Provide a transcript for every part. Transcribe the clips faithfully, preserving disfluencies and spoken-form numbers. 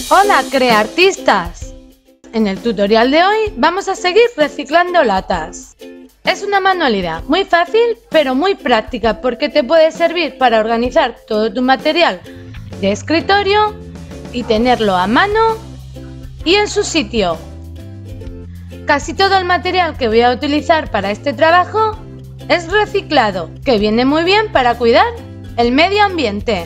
Hola creartistas, en el tutorial de hoy vamos a seguir reciclando latas. Es una manualidad muy fácil pero muy práctica porque te puede servir para organizar todo tu material de escritorio y tenerlo a mano y en su sitio. Casi todo el material que voy a utilizar para este trabajo es reciclado, que viene muy bien para cuidar el medio ambiente.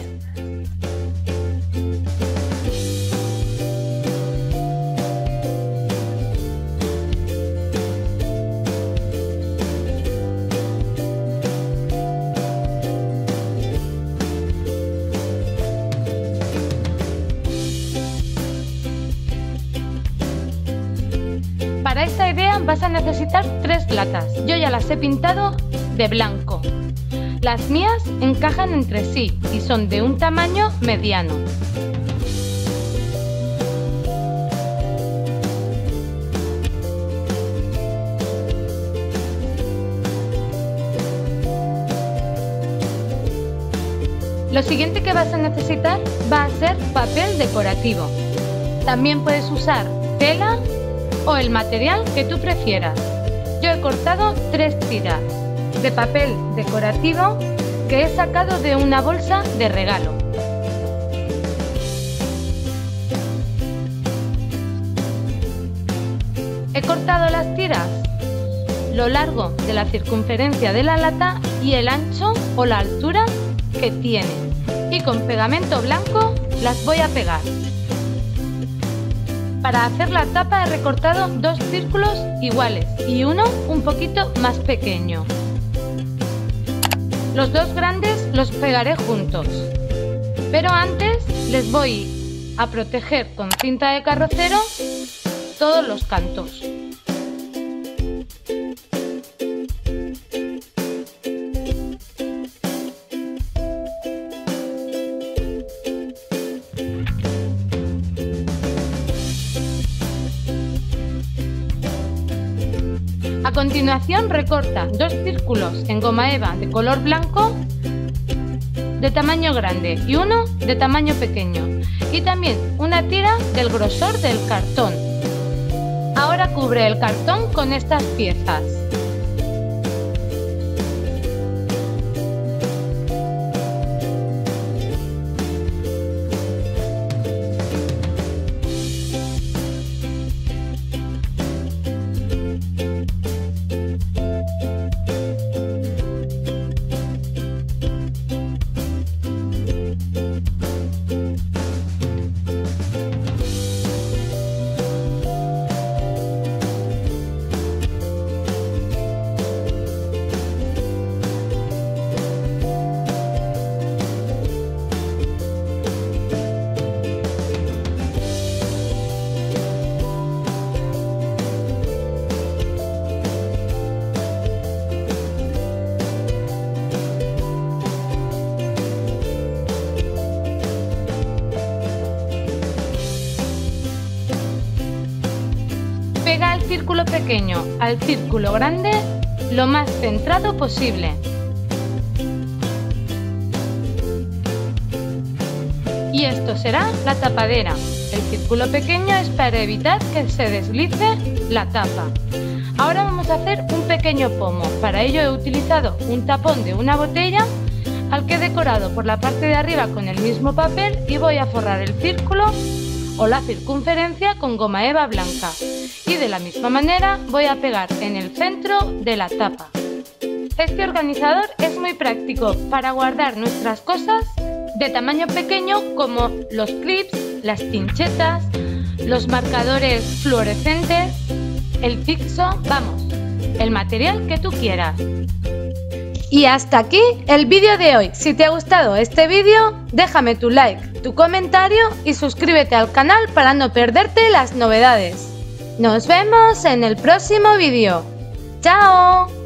Para esta idea vas a necesitar tres latas. Yo ya las he pintado de blanco. Las mías encajan entre sí y son de un tamaño mediano. Lo siguiente que vas a necesitar va a ser papel decorativo. También puedes usar tela o el material que tú prefieras. Yo he cortado tres tiras de papel decorativo que he sacado de una bolsa de regalo. He cortado las tiras lo largo de la circunferencia de la lata y el ancho o la altura que tiene, y con pegamento blanco las voy a pegar. Para hacer la tapa he recortado dos círculos iguales y uno un poquito más pequeño. Los dos grandes los pegaré juntos, pero antes les voy a proteger con cinta de carrocero todos los cantos. A continuación recorta dos círculos en goma eva de color blanco de tamaño grande y uno de tamaño pequeño, y también una tira del grosor del cartón. Ahora cubre el cartón con estas piezas. Pega el círculo pequeño al círculo grande lo más centrado posible. Y esto será la tapadera. El círculo pequeño es para evitar que se deslice la tapa. Ahora vamos a hacer un pequeño pomo. Para ello he utilizado un tapón de una botella al que he decorado por la parte de arriba con el mismo papel y voy a forrar el círculo o la circunferencia con goma eva blanca, y de la misma manera voy a pegar en el centro de la tapa. Este organizador es muy práctico para guardar nuestras cosas de tamaño pequeño, como los clips, las pinchetas, los marcadores fluorescentes, el fixo, vamos, el material que tú quieras. Y hasta aquí el vídeo de hoy. Si te ha gustado este vídeo, déjame tu like, tu comentario y suscríbete al canal para no perderte las novedades. Nos vemos en el próximo vídeo. ¡Chao!